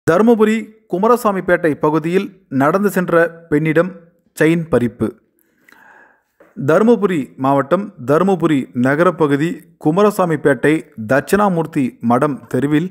தருமபுரி குமாரசாமிப்பேட்டை பகுதியில் நடந்து சென்ற பெண்ணிடம் செயின் பறிப்பு. தருமபுரி மாவட்டம் தருமபுரி நகரப்பகுதி குமாரசாமிப்பேட்டை தட்சிணாமூர்த்தி மடம் தெருவில்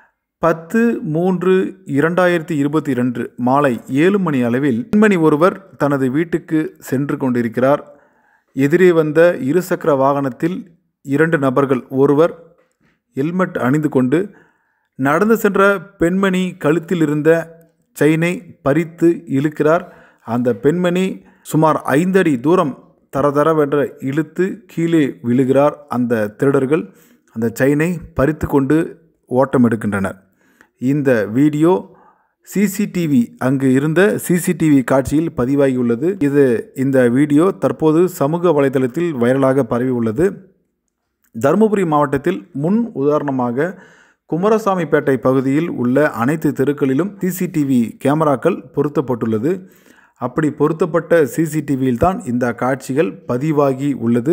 10/3/2022 மாலை 7 மணி அளவில் பெண்மணி ஒருவர் தனது வீட்டுக்கு சென்று கொண்டிருக்கிறார். எதிரே வந்த இருசக்கர வாகனத்தில் 2 நபர்கள், ஒருவர் ஹெல்மெட் அணிந்து கொண்டு நடந்து சென்ற பெண்மணி கழுத்தில் இருந்த செயினை பறித்து இழுக்கிறார். அந்த பெண்மணி சுமார் 5 அடி தூரம் தரதரவென்று இழுத்து கீழே விழுகிறார். அந்த திருடர்கள் அந்த செயினை பறித்து கொண்டு ஓட்டம் எடுக்கின்றனர். இந்த வீடியோ சிசிடிவி அங்கு இருந்த சிசிடிவி காட்சியில் பதிவாகியுள்ளது. இந்த வீடியோ தற்போது சமூக வலைதளத்தில் வைரலாக பரவி உள்ளது. தருமபுரி மாவட்டத்தில் முன் உதாரணமாக குமாரசாமிப்பேட்டை பகுதியில் உள்ள அனைத்து தெருக்களிலும் சிசிடிவி கேமராக்கள் பொருத்தப்பட்டுள்ளது. அப்படி பொருத்தப்பட்ட சிசிடிவியில் தான் இந்த காட்சிகள் பதிவாகி உள்ளது.